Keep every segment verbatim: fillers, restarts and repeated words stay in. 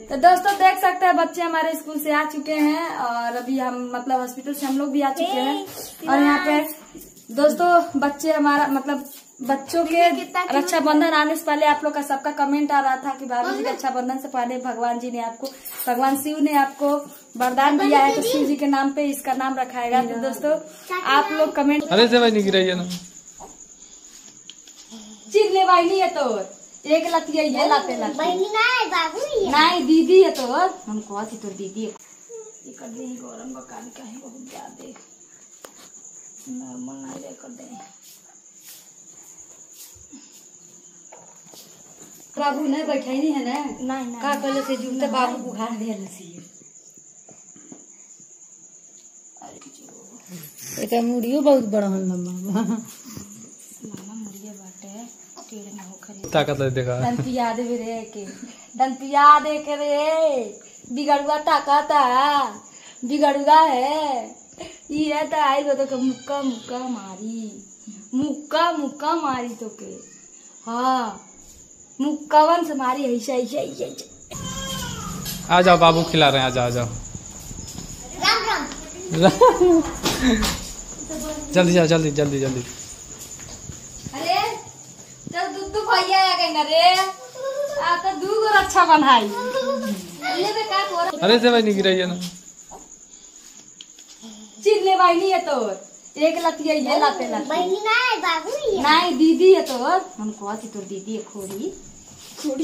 तो दोस्तों देख सकते हैं बच्चे हमारे स्कूल से आ चुके हैं और अभी हम मतलब हॉस्पिटल से हम लोग भी आ चुके हैं। और यहाँ पे दोस्तों बच्चे हमारा मतलब बच्चों के रक्षाबंधन आने से पहले आप लोग का सबका कमेंट आ रहा था कि भाभी जी रक्षाबंधन से पहले भगवान जी ने आपको भगवान शिव ने आपको वरदान दिया है तो शिव जी के नाम पे इसका नाम रखाएगा। तो दोस्तों आप लोग कमेंट अरे से भाई निकल रही है ना चीज ले भाई नहीं है तो एक लतिया ये लाते लाते नहीं दीदी है तो हम कहती तो दीदी कर दे गरम बकान का है बहुत ज्यादा नॉर्मल ना कर दे बाबू ने बैठा ही नहीं है ना नहीं का कल से जूते बाबू बुखार दे लसी एटा मुड़ियो बहुत बड़ा हन लम्बा मामा मुड़िए बाटे कीड़े ना हो खरी ताकत ले देखा दंतिया दे रे के दंतिया दे के रे बिगड़ुआ ताकता बिगड़ुआ है ये तो आई गो तो मुक्का मुक्का मारी मुक्का मुक्का मारी तो के हाँ मुक्कावन से मारी ऐसा ऐसा ऐसा। आ जाओ बाबू खिला रहे हैं आ जाओ आ जाओ जल्दी जाओ जल्दी जल्दी जल्दी। अरे चल दूध तो भैया आ गई ना रे आ तो दूध और अच्छा बनाई ले बे का कोर अरे से भाई निकल रही है ना चीज ले भाई नहीं है तो एक लतिया ये लाते लाते बहनी नहीं बाबू ये नहीं दीदी है तो हम कहती तो दीदी है खोरी खोरी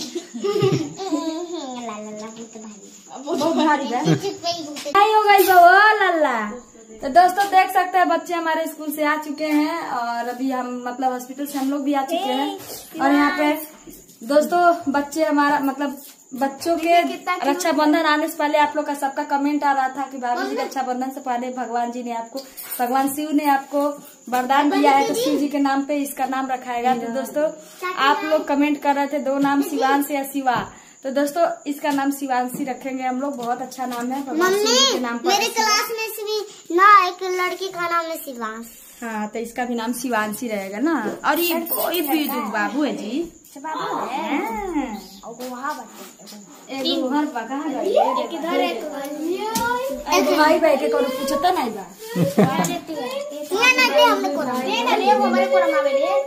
ला ला ला बहुत भारी बहुत भारी है चुप पे ही बहुत नहीं हो गई बो लल्ला। तो दोस्तों देख सकते हैं बच्चे हमारे स्कूल से आ चुके हैं और अभी हम मतलब हॉस्पिटल से हम लोग भी आ चुके हैं। और यहाँ पे दोस्तों बच्चे हमारा मतलब बच्चों के रक्षाबंधन आने से पहले आप लोग का सबका कमेंट आ रहा था कि भाभी जी रक्षाबंधन से पहले भगवान जी ने आपको भगवान शिव ने आपको वरदान दिया है तो शिव जी के नाम पे इसका नाम रखाएगा। तो दोस्तों आप लोग कमेंट कर रहे थे दो नाम शिवांश या शिवा तो दोस्तों इसका नाम शिवांशी रखेंगे हम लोग बहुत अच्छा नाम है भगवान शिव के नाम पर। मेरे क्लास में से ना एक लड़की का नाम है शिवांश। हाँ तो इसका भी नाम शिवांशी रहेगा ना। और ये कोई भी जो बाबू है जी बाबू है और वहाँ एक घर पर कहाँ गई एक इधर एक एक भाई बैठे करो पूछता नहीं बा ये ना दे हमने को दे ना ले वो हमारे को रमावे दे।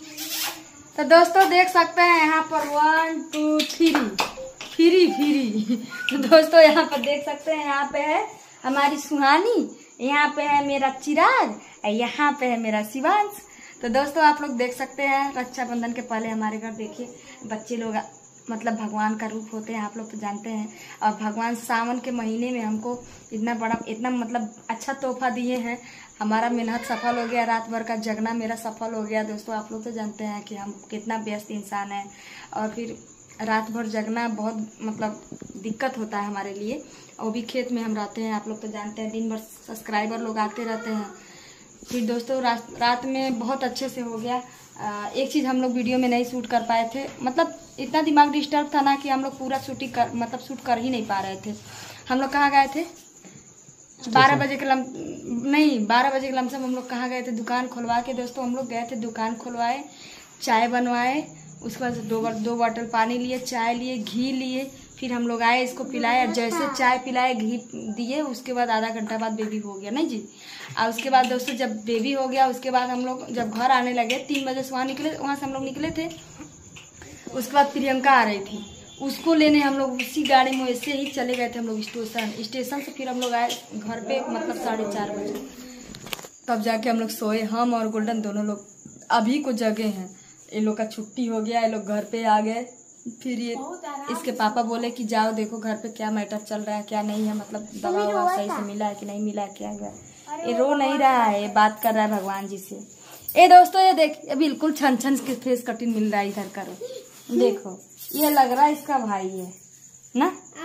तो दोस्तों देख सकते हैं यहाँ पर one two three free free तो दोस्तों यहाँ पर देख सकते हैं यहाँ पे है हमारी सुहानी यहाँ पे है मेरा चिराग यहाँ पे है मेरा शिवांश। तो दोस्तों आप लोग देख सकते हैं रक्षाबंधन के पहले हमारे घर देखिए बच्चे लोग मतलब भगवान का रूप होते हैं आप लोग तो जानते हैं। और भगवान सावन के महीने में हमको इतना बड़ा इतना मतलब अच्छा तोहफा दिए हैं। हमारा मेहनत सफल हो गया रात भर का जगना मेरा सफल हो गया। दोस्तों आप लोग तो जानते हैं कि हम कितना व्यस्त इंसान हैं और फिर रात भर जगना बहुत मतलब दिक्कत होता है हमारे लिए। और भी खेत में हम रहते हैं आप लोग तो जानते हैं दिन भर सब्सक्राइबर लोग आते रहते हैं। फिर दोस्तों रात रात में बहुत अच्छे से हो गया। आ, एक चीज़ हम लोग वीडियो में नहीं शूट कर पाए थे मतलब इतना दिमाग डिस्टर्ब था ना कि हम लोग पूरा शूटिंग कर मतलब शूट कर ही नहीं पा रहे थे। हम लोग कहाँ गए थे बारह बजे के लम नहीं बारह बजे के लमसम हम लोग कहाँ गए थे दुकान खुलवा के। दोस्तों हम लोग गए थे दुकान खुलवाए चाय बनवाए उसके बाद दो दो बोतल पानी लिए चाय लिए घी लिए फिर हम लोग आए इसको पिलाए। जैसे चाय पिलाए घी दिए उसके बाद आधा घंटा बाद बेबी हो गया नहीं जी। और उसके बाद दोस्तों जब बेबी हो गया उसके बाद हम लोग जब घर आने लगे तीन बजे से वहाँ निकले वहाँ से हम लोग निकले थे। उसके बाद प्रियंका आ रही थी उसको लेने हम लोग उसी गाड़ी में ऐसे ही चले गए थे हम लोग स्टेशन स्टेशन से फिर हम लोग आए घर पे मतलब साढ़े चार बजे तब जाके हम लोग सोए। हम और गोल्डन दोनों लोग अभी को जगह हैं। ये लोग का छुट्टी हो गया ये लोग घर पे आ गए। फिर ये इसके पापा बोले कि जाओ देखो घर पे क्या मैटर चल रहा है क्या नहीं है मतलब दवा ववा सही से मिला है कि नहीं मिला है क्या हुआ। ये रो नहीं रहा है ये बात कर रहा है भगवान जी से। ए दोस्तों ये देख बिल्कुल छन छन के फेस कटिंग मिल रहा है इधर करो देखो ये लग रहा है इसका भाई है ना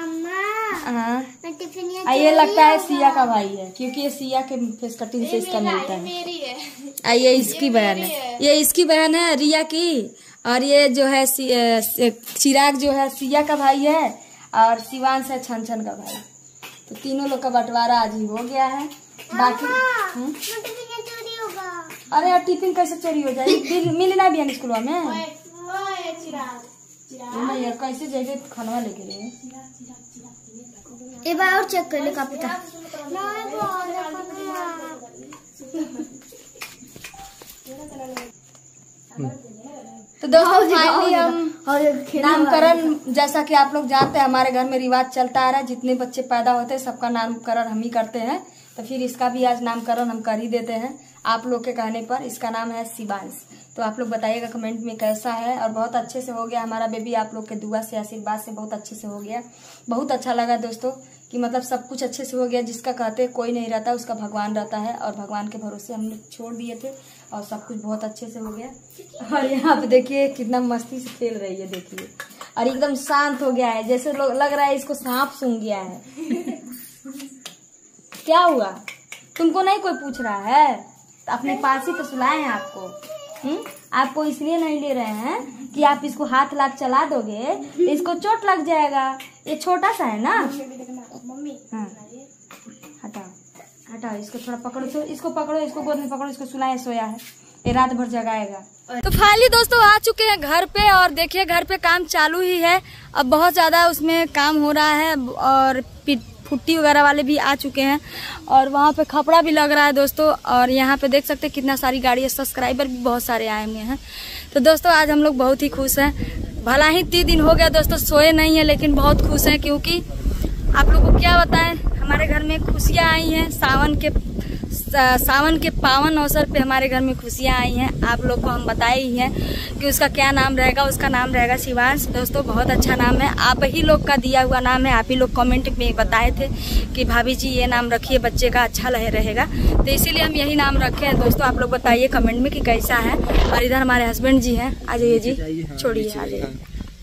हाँ ये लगता है सिया का भाई है क्योंकि ये सिया के फेस कटिंग से इसका मिलता है। ये इसकी बहन है ये इसकी बहन है रिया की और ये जो है चिराग जो है सिया का भाई है और शिवांश है छन छन का भाई। तो तीनों लोग का बंटवारा आज ही हो गया है। बाकी अरे यार टिफिन कैसे चोरी हो जाए मिली ना बिहान स्कूल में नहीं यार कैसे जाएगा खाना लेके रे एक बार और चेक कर ले का पता। तो दोस्तों फाइनली हम नामकरण, जैसा कि आप लोग जानते हैं हमारे घर में रिवाज चलता आ रहा है, जितने बच्चे पैदा होते हैं सबका नामकरण हम ही करते हैं। तो फिर इसका भी आज नामकरण हम कर ही देते हैं आप लोग के कहने पर। इसका नाम है शिवांश। तो आप लोग बताइएगा कमेंट में कैसा है। और बहुत अच्छे से हो गया हमारा बेबी, आप लोग के दुआ से आशीर्वाद से बहुत अच्छे से हो गया। बहुत अच्छा लगा दोस्तों कि मतलब सब कुछ अच्छे से हो गया। जिसका कहते कोई नहीं रहता उसका भगवान रहता है, और भगवान के भरोसे हम लोग छोड़ दिए थे और सब कुछ बहुत अच्छे से हो गया। और यहाँ पे देखिए कितना मस्ती से खेल रही है, देखिए। और एकदम शांत हो गया है, जैसे लोग लग रहा है इसको सांप सूंघ गया है। क्या हुआ, तुमको नहीं कोई पूछ रहा है? तो अपने पास ही तो सुलाए हैं आपको। हम्म आपको इसलिए नहीं ले रहे हैं कि आप इसको हाथ लाख चला दोगे तो इसको चोट लग जाएगा। ये छोटा सा है ना। हाँ हटाओ हटाओ, इसको थोड़ा पकड़ो, तो इसको पकड़ो, इसको गोद में पकड़ो, इसको सुलाए, सोया है, ये रात भर जगाएगा। तो फाइनली दोस्तों आ चुके हैं घर पे, और देखिए घर पे काम चालू ही है। अब बहुत ज्यादा उसमें काम हो रहा है, और पुट्टी वगैरह वाले भी आ चुके हैं, और वहाँ पे खपड़ा भी लग रहा है दोस्तों। और यहाँ पे देख सकते हैं कितना सारी गाड़ी है, सब्सक्राइबर भी बहुत सारे आए हुए हैं। तो दोस्तों आज हम लोग बहुत ही खुश हैं। भला ही तीन दिन हो गया दोस्तों सोए नहीं है, लेकिन बहुत खुश हैं, क्योंकि आप लोगों को क्या बताएं, हमारे घर में खुशियाँ आई हैं। सावन के सावन के पावन अवसर पे हमारे घर में खुशियाँ आई हैं। आप लोग को हम बताए ही हैं कि उसका क्या नाम रहेगा। उसका नाम रहेगा शिवांश। दोस्तों बहुत अच्छा नाम है, आप ही लोग का दिया हुआ नाम है। आप ही लोग कमेंट में बताए थे कि भाभी जी ये नाम रखिए, बच्चे का अच्छा रहेगा, तो इसीलिए हम यही नाम रखे हैं। दोस्तों आप लोग बताइए कमेंट में कि कैसा है। और इधर हमारे हस्बैंड जी हैं, आ जाइए जी, छोड़िए आ जाइए।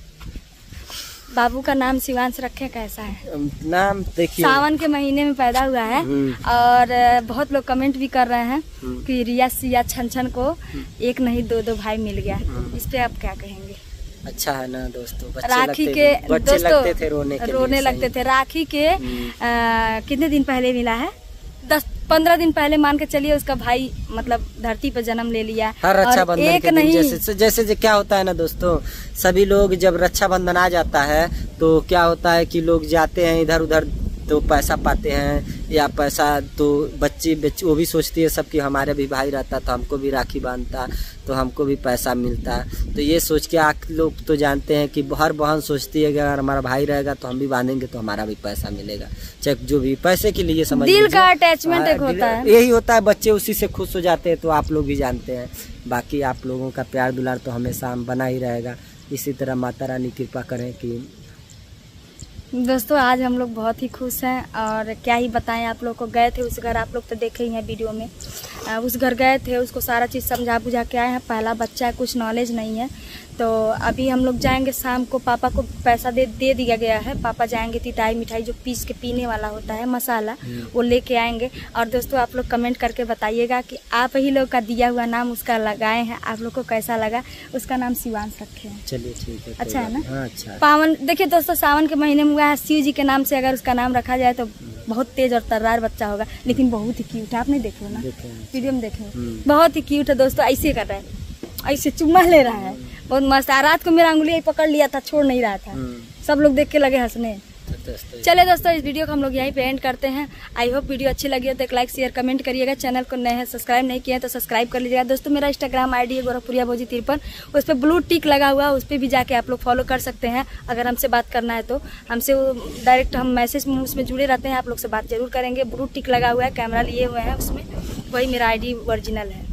बाबू का नाम शिवांश रखे, कैसा है नाम? देखिए सावन के महीने में पैदा हुआ है, और बहुत लोग कमेंट भी कर रहे हैं कि रिया सिया छन छन को एक नहीं दो दो भाई मिल गया। इस पे आप क्या कहेंगे? अच्छा है ना दोस्तों, बच्चे राखी लगते के बच्चे दोस्तों लगते थे रोने के रोने लगते थे। राखी के आ, कितने दिन पहले मिला है? दस पंद्रह दिन पहले मान के चलिए उसका भाई मतलब धरती पर जन्म ले लिया। हर रक्षाबंधन एक के दिन नहीं जैसे जैसे जो क्या होता है ना दोस्तों, सभी लोग जब रक्षाबंधन आ जाता है तो क्या होता है कि लोग जाते हैं इधर उधर, तो पैसा पाते हैं या पैसा, तो बच्ची बच्ची वो भी सोचती है सब कि हमारे भी भाई रहता तो हमको भी राखी बांधता तो हमको भी पैसा मिलता। तो ये सोच के आप लोग तो जानते हैं कि हर बहन सोचती है कि अगर हमारा भाई रहेगा तो हम भी बांधेंगे तो हमारा भी पैसा मिलेगा, चाहे जो भी पैसे के लिए समझ दिल का अटैचमेंट एक होता है, यही होता है। बच्चे उसी से खुश हो जाते हैं, तो आप लोग भी जानते हैं। बाकी आप लोगों का प्यार दुलार तो हमेशा बना ही रहेगा। इसी तरह माता रानी कृपा करें कि दोस्तों आज हम लोग बहुत ही खुश हैं। और क्या ही बताएं आप लोग को, गए थे उस घर, आप लोग तो देखे ही हैं वीडियो में। उस घर गए थे, उसको सारा चीज़ समझा बुझा के आए हैं। पहला बच्चा है, कुछ नॉलेज नहीं है, तो अभी हम लोग जाएंगे शाम को। पापा को पैसा दे दे दिया गया है, पापा जाएंगे तिताई मिठाई जो पीस के पीने वाला होता है मसाला, वो लेके आएंगे। और दोस्तों आप लोग कमेंट करके बताइएगा कि आप ही लोग का दिया हुआ नाम उसका लगाए हैं, आप लोग को कैसा लगा। उसका नाम शिवांश रखे हैं। चलिए ठीक है, अच्छा है ना? हाँ, अच्छा। पावन देखिए दोस्तों, सावन के महीने में हुआ है, शिव जी के नाम से अगर उसका नाम रखा जाए तो बहुत तेज और तर्रार बच्चा होगा, लेकिन बहुत ही क्यूट है। आपने देखे हो ना वीडियो में, देखे बहुत ही क्यूट है दोस्तों। ऐसे कर रहा है, ऐसे चुम्मा ले रहा है, बहुत मस्त है। रात को मेरा अंगुली पकड़ लिया था, छोड़ नहीं रहा था, सब लोग देख के लगे हंसने। चले दोस्तों इस वीडियो को हम लोग यहीं पे एंड करते हैं। आई होप वीडियो अच्छी लगी हो तो एक लाइक शेयर कमेंट करिएगा। चैनल को नए हैं सब्सक्राइब नहीं किए तो सब्सक्राइब कर लीजिएगा। दोस्तों मेरा इंस्टाग्राम आईडी है गोरखपुरिया भोजी तिरपन, उस पर ब्लू टिक लगा हुआ है, उस पर भी जाके आप लोग फॉलो कर सकते हैं। अगर हमसे बात करना है तो हमसे डायरेक्ट हम मैसेज में उसमें जुड़े रहते हैं, आप लोग से बात जरूर करेंगे। ब्लू टिक लगा हुआ है, कैमरा लिए हुए हैं उसमें, वही मेरा आई डी ओरिजिनल है।